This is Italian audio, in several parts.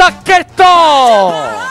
Pacchetto!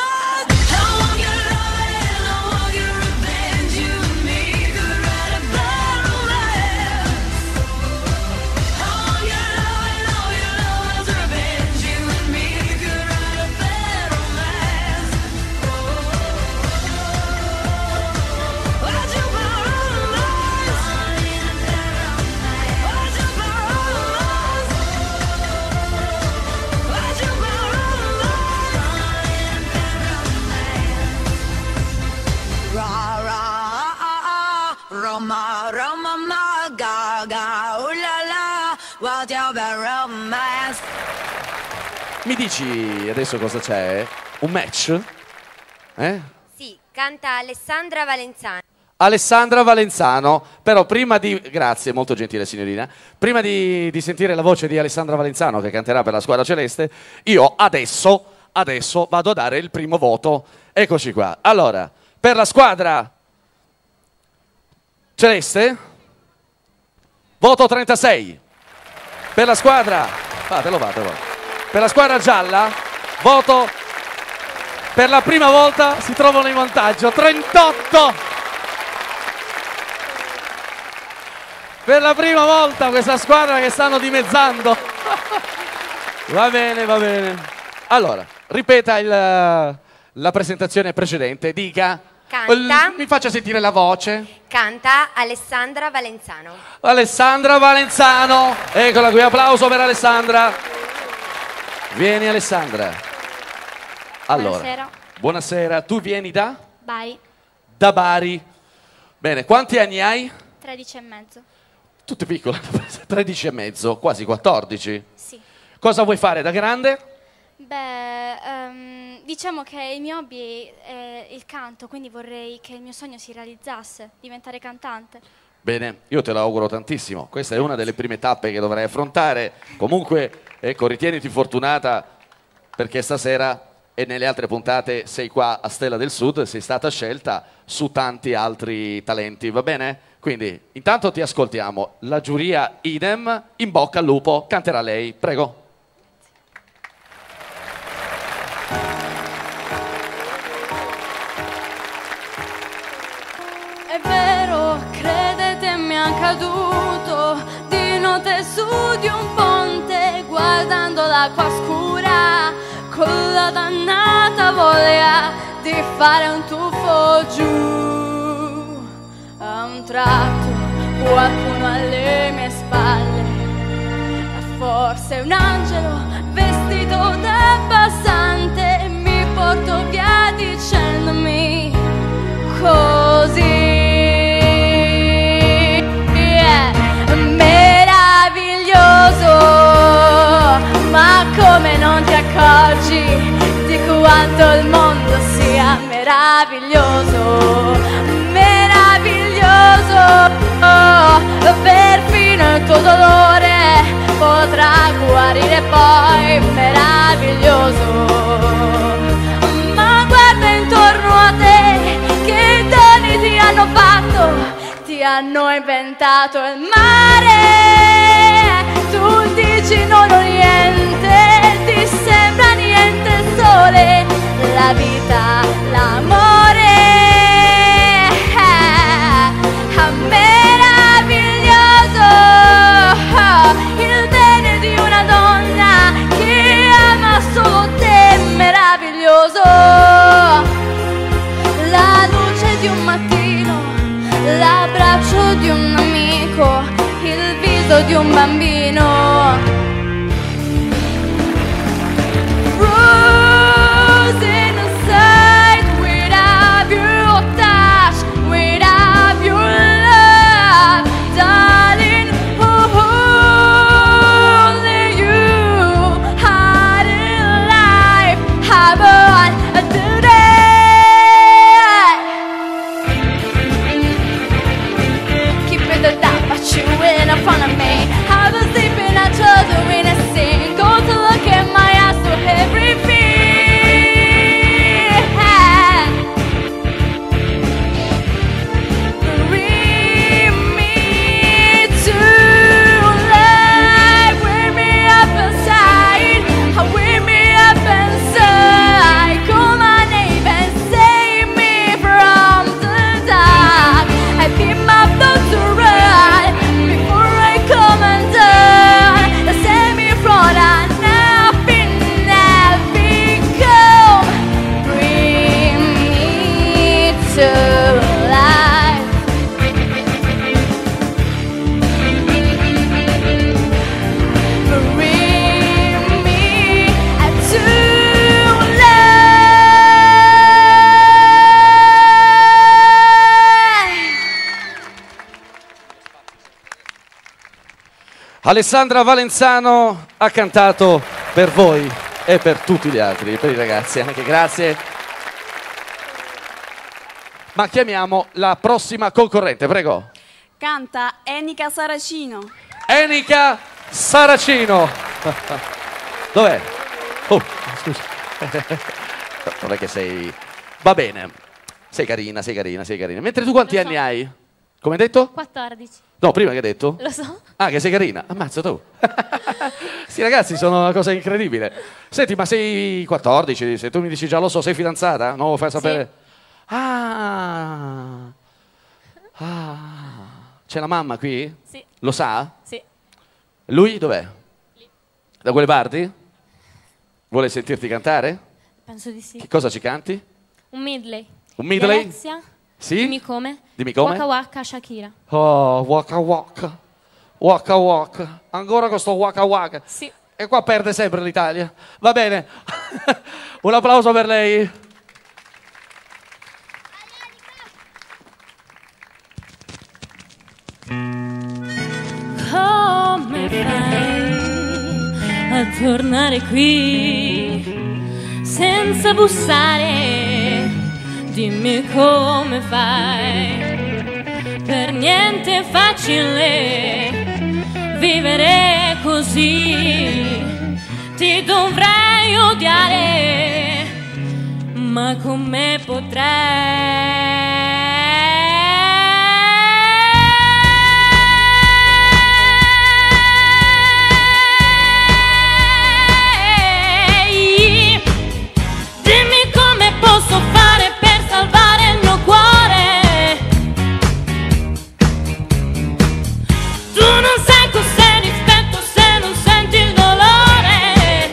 Mi dici adesso cosa c'è? Un match? Sì, canta Alessandra Valenzano. Alessandra Valenzano, però prima di... Grazie, molto gentile signorina. Prima di sentire la voce di Alessandra Valenzano che canterà per la squadra celeste, io adesso vado a dare il primo voto. Eccoci qua. Allora, per la squadra celeste, voto 36. Per la squadra... Fatelo. Per la squadra gialla, voto... Per la prima volta si trovano in vantaggio, 38! Per la prima volta questa squadra che stanno dimezzando. Va bene. Allora, ripeta la presentazione precedente, dica... Canta. Mi faccia sentire la voce. Canta Alessandra Valenzano. Alessandra Valenzano. Eccola qui, applauso per Alessandra. Vieni Alessandra. Allora, buonasera. Tu vieni da? Bari. Da Bari. Bene, quanti anni hai? 13 e mezzo. Tutte piccole, 13 e mezzo, quasi 14. Sì. Cosa vuoi fare da grande? Beh, diciamo che il mio hobby è il canto, quindi vorrei che il mio sogno si realizzasse, diventare cantante. Bene, io te lo auguro tantissimo. Questa è una delle prime tappe che dovrai affrontare. Comunque, ecco, ritieniti fortunata perché stasera e nelle altre puntate sei qua a Stella del Sud, sei stata scelta su tanti altri talenti, va bene? Quindi, intanto ti ascoltiamo. La giuria idem, in bocca al lupo, canterà lei, prego. È vero, credete, mi è accaduto di notte su di un ponte, guardando l'acqua scura, con la dannata voglia di fare un tuffo giù. A un tratto qualcuno alle mie spalle, forse un angelo vestito da passante, mi portò via dicendomi così. Meraviglioso, ma come non ti accorgi di quanto il mondo sia meraviglioso, meraviglioso, perfino il tuo dolore potrà guarire poi, meraviglioso. Ma guarda intorno a te, che doni ti hanno fatto, ti hanno inventato il mare. Tu dici non ho niente, ti sembra niente il sole, la vita, l'amore. Meraviglioso, il bene di una donna che ama solo te, meraviglioso. La luce di un mattino, l'abbraccio di un amico, il viso di un bambino. Rose inside, without your touch, without your love, darling, only you had in life, have on today. Keep it the dark, but you in front of me. Alessandra Valenzano ha cantato per voi e per tutti gli altri, per i ragazzi anche, grazie. Ma chiamiamo la prossima concorrente, prego. Canta Enica Saracino. Enica Saracino. Dov'è? Oh, scusa. Non è che sei... Va bene. Sei carina, sei carina, sei carina. Mentre tu quanti anni hai? Come hai detto? 14. No, prima che hai detto? Lo so. Ah, che sei carina. Ammazza tu. Sti ragazzi sono una cosa incredibile. Senti, ma sei 14, se tu mi dici già lo so, sei fidanzata? Non lo fai sapere? Sì. Ah. C'è la mamma qui? Sì. Lo sa? Sì. Lui dov'è? Lì. Da quelle parti? Vuole sentirti cantare? Penso di sì. Che cosa ci canti? Un medley. Un medley? Alexia. Sì? Dimmi come. Dimmi come? Waka Waka Shakira. Oh, waka waka. Waka waka. Ancora questo waka waka. Sì. E qua perde sempre l'Italia. Va bene. Un applauso per lei. Come fai a tornare qui senza bussare? Dimmi come fai. Per niente è facile vivere così. Ti dovrei odiare, ma come potrei? Dimmi come posso fare per salvare il mio cuore. Tu non sai cos'è rispetto se non senti il dolore.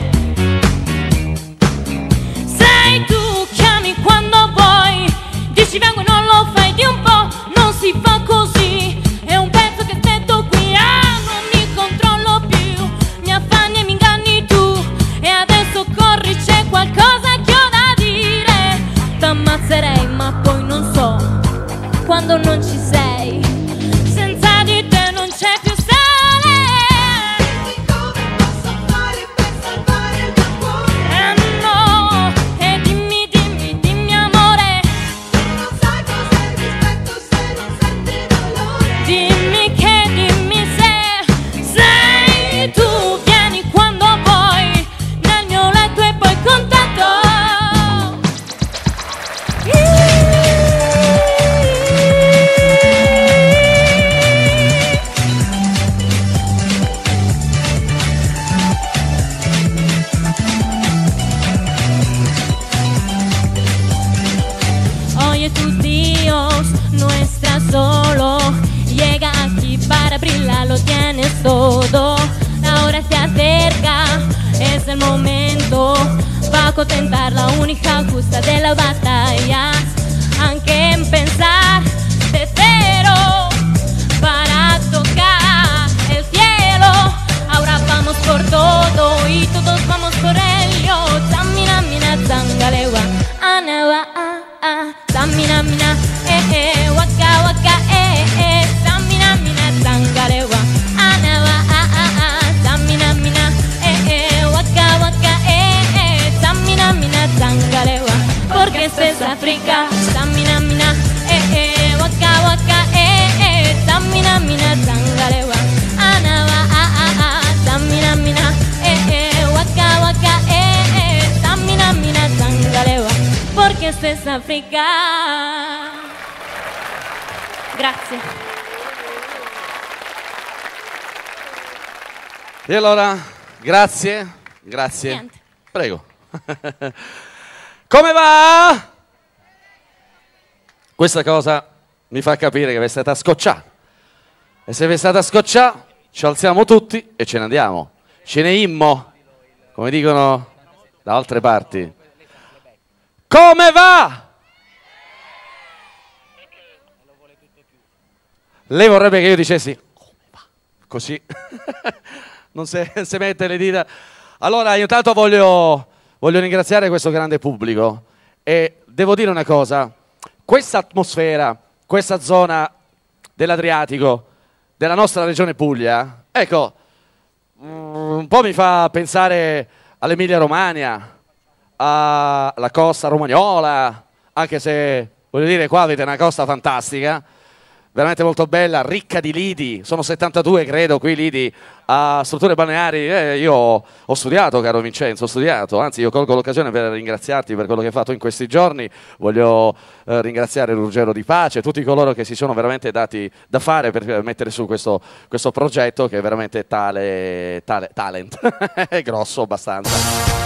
Sei tu, chiami quando vuoi, dici vengo e non lo fai di un po', non si fa così. È un pezzo che aspetto qui, non mi controllo più, mi affanni e mi inganni tu. E adesso corri, c'è qualcosa che ho da dire. T'ammazzerei ma poi non so quando non ci sei. Senza di te non c'è più sale. Dimmi come posso fare per salvare il mio cuore. No, e dimmi, dimmi, dimmi amore. Tu non sai cos'è il rispetto se non senti il dolore. Dimmi che, dimmi se sei tu. Vieni quando vuoi nel mio letto e poi contatto. Oye tus Dios, no estás solo. Llega aquí para abrirla, lo tienes todo. La hora se acerca, es el momento. Va a contentar la única justa de las batallas. Aunque empezar de cero para tocar el cielo. Ahora vamos por todo y todos vamos por ello. Tamina, mina, zangalewa, anawa, tamina, mina, waka, waka, tamina, mina, zangalewa, anawa, tamina, mina, waka, waka, tamina, mina, zangalewa. Porque esto es África, tamina, mina, waka, waka, tamina, mina, zangalewa, anawa, tamina, mina, waka, waka, tamina, mina, zangalewa. Porque esto es África. Grazie. E allora, grazie, grazie. Niente. Prego. Come va? Questa cosa mi fa capire che vi state a scocciare. E se vi state a scocciare, ci alziamo tutti e ce ne andiamo. Ce ne immo, come dicono da altre parti. Come va? Lei vorrebbe che io dicessi come va? Così non si mette le dita. Allora io intanto voglio ringraziare questo grande pubblico e devo dire una cosa: questa atmosfera, questa zona dell'Adriatico, della nostra regione Puglia, ecco, un po' mi fa pensare all'Emilia Romagna, alla costa romagnola, anche se voglio dire qua avete una costa fantastica, veramente molto bella, ricca di lidi, sono 72 credo qui lidi a strutture balneari. Io ho studiato, caro Vincenzo, ho studiato, anzi io colgo l'occasione per ringraziarti per quello che hai fatto in questi giorni, voglio ringraziare Ruggero Di Pace, tutti coloro che si sono veramente dati da fare per mettere su questo progetto che è veramente talent, è grosso abbastanza.